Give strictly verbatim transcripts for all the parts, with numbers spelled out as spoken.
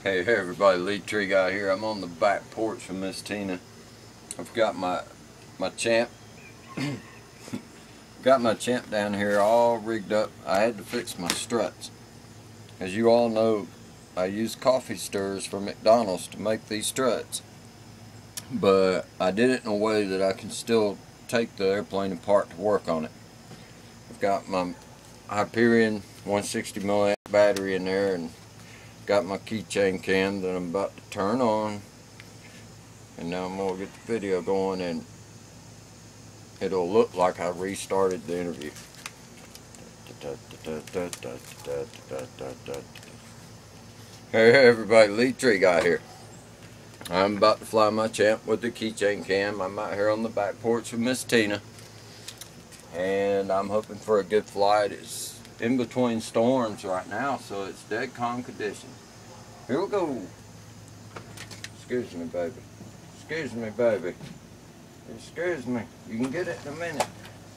Hey everybody, Lead Tree Guy here. I'm on the back porch with Miss Tina. I've got my my champ. got my champ down here all rigged up. I had to fix my struts. As you all know, I use coffee stirrers from McDonald's to make these struts. But I did it in a way that I can still take the airplane apart to work on it. I've got my Hyperion one sixty milliamp battery in there, and got my keychain cam that I'm about to turn on, and now I'm going to get the video going and it'll look like I restarted the interview. Hey everybody, Lead Tree Guy here. I'm about to fly my champ with the keychain cam. I'm out here on the back porch with Miss Tina, and I'm hoping for a good flight. It's in between storms right now, so it's dead calm condition. Here we go. Excuse me, baby. Excuse me, baby. Excuse me. You can get it in a minute.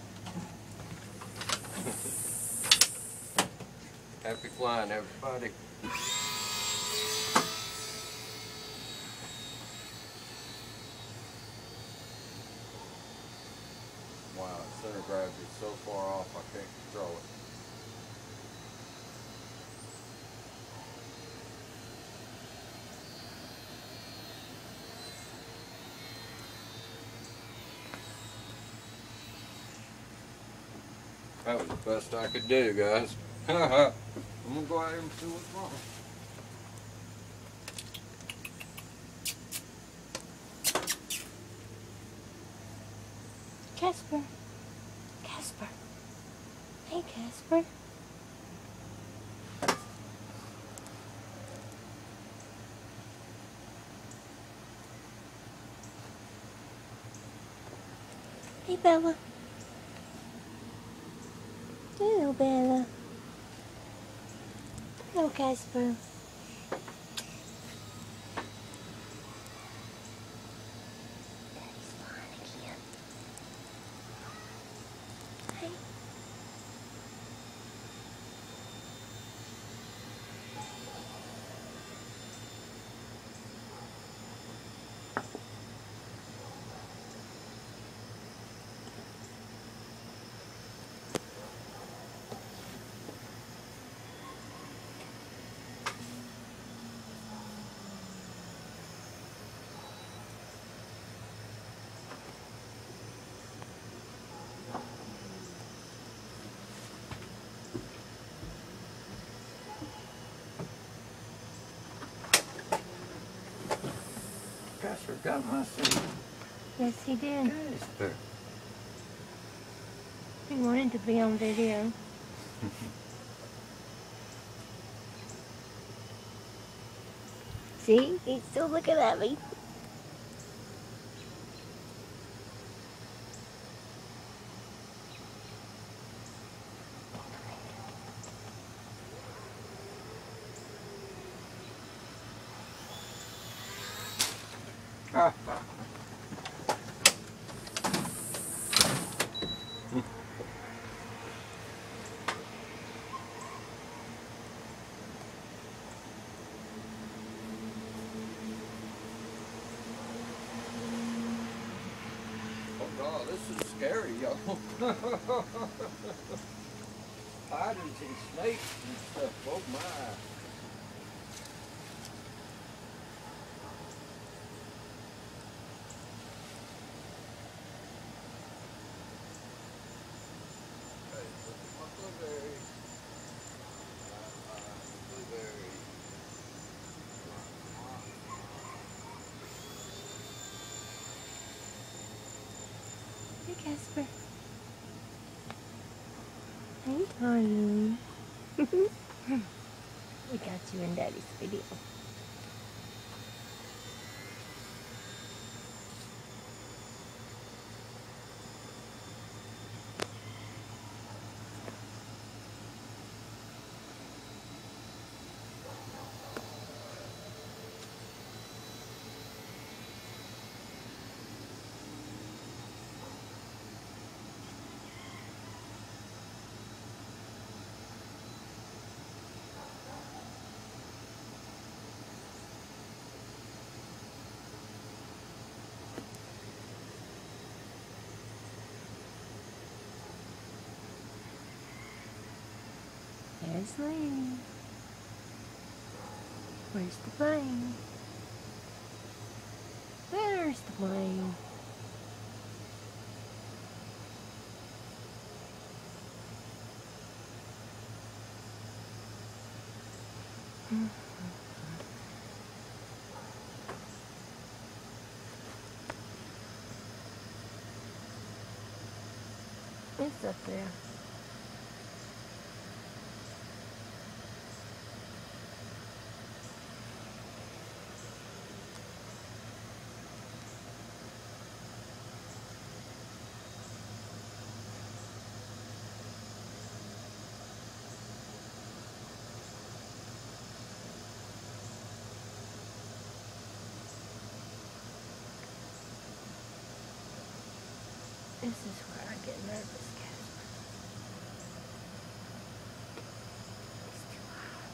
Happy flying, everybody. Wow, center gravity is so far off I can't control it. That was the best I could do, guys. I'm gonna go out here and see what's wrong. Casper. Casper. Hey, Casper. Hey, Bella. Hello, Bella. Hello, Casper. Daddy's flying again. Hey. Casper got my seat. Yes, he did. Casper. He wanted to be on video. See? He's still looking at me. Ah. Oh God, this is scary, y'all. Spiders and snakes and stuff. Oh my. Hey, Casper. Hey, honey. We got you in Daddy's video. is landing. Where's the plane? Where's the plane? It's up there. This is where I get nervous, Casper. It's too high.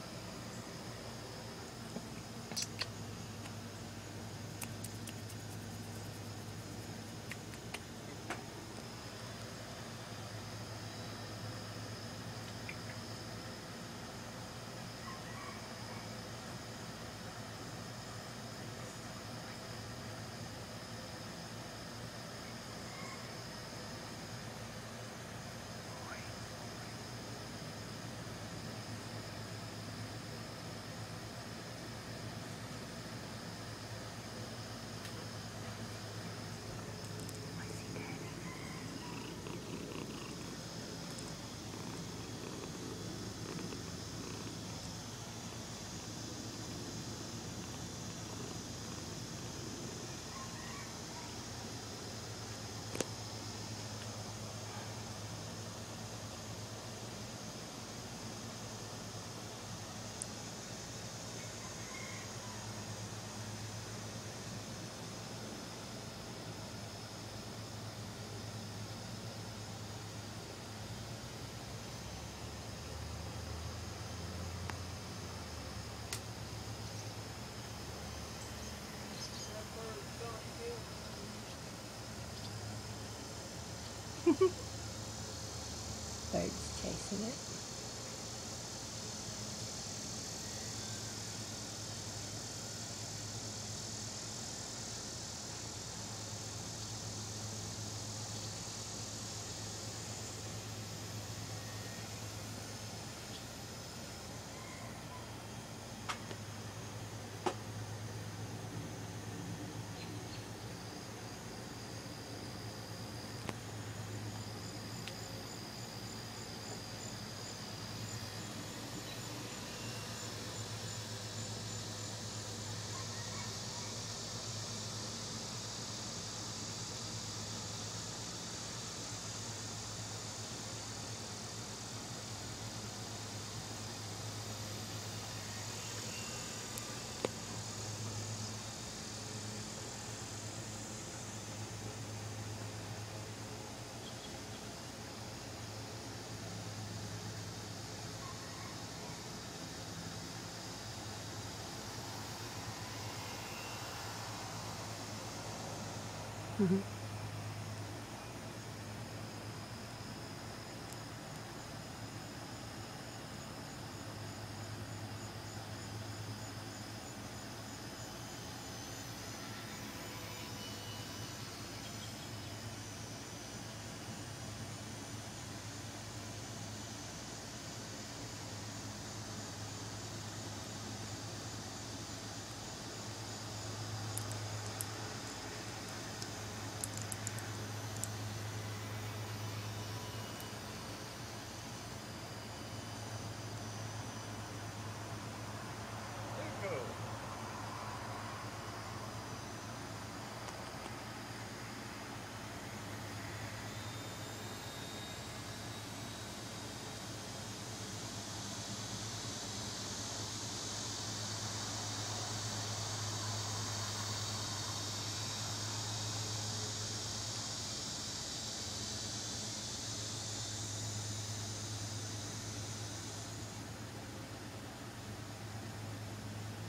Birds chasing it. Mm-hmm.